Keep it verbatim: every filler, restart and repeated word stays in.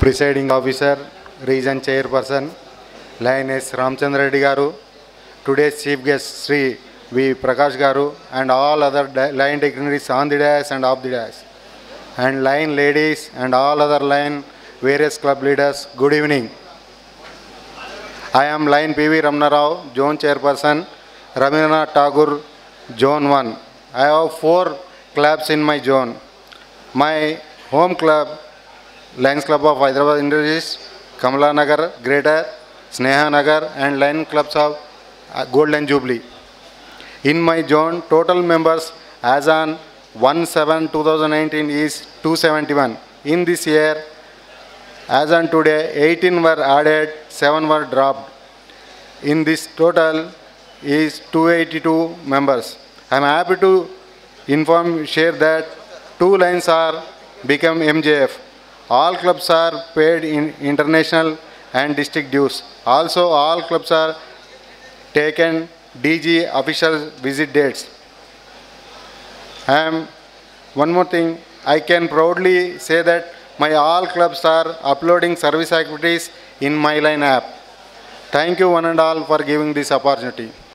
Presiding Officer, Region Chairperson, Lioness Ramchandra Reddy Garu, today's Chief Guest Sri V. Prakash Garu, and all other line dignitaries on the dais and off the dais, and line ladies and all other line various club leaders, good evening. I am line P V Ramana Rao, Zone Chairperson, Rabindranath Tagore, Zone one. I have four clubs in my zone. My home club, Lions Club of Hyderabad Industries, Kamala Nagar, Greater, Sneha Nagar, and Lion Clubs of Golden Jubilee. In my zone, total members as on one seven two thousand nineteen is two hundred seventy-one. In this year, as on today, eighteen were added, seven were dropped. In this total is two hundred eighty-two members. I am happy to inform, share that two lines are become M J F. All clubs are paid in international and district dues. Also, all clubs are taken D G official visit dates. I am, one more thing, I can proudly say that my all clubs are uploading service activities in MyLine app. Thank you one and all for giving this opportunity.